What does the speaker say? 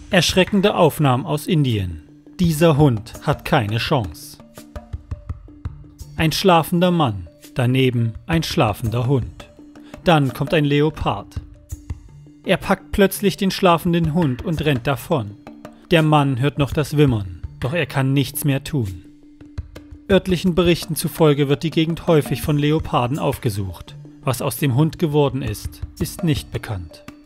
Erschreckende Aufnahmen aus Indien. Dieser Hund hat keine Chance. Ein schlafender Mann, daneben ein schlafender Hund. Dann kommt ein Leopard. Er packt plötzlich den schlafenden Hund und rennt davon. Der Mann hört noch das Wimmern, doch er kann nichts mehr tun. Örtlichen Berichten zufolge wird die Gegend häufig von Leoparden aufgesucht. Was aus dem Hund geworden ist, ist nicht bekannt.